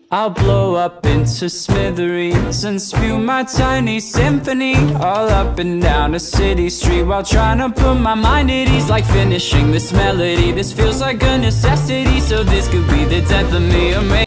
I'll blow up into smithereens and spew my tiny symphony all up and down a city street, while trying to put my mind at ease. Like finishing this melody, this feels like a necessity, so this could be the death of me, or maybe